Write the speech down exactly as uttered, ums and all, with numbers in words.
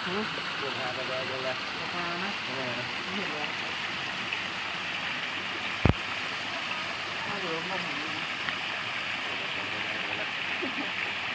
ปวดขาไปเลยเลยปวดขานะไม่เห็นเลยถ้าเดี๋ยวมาถึง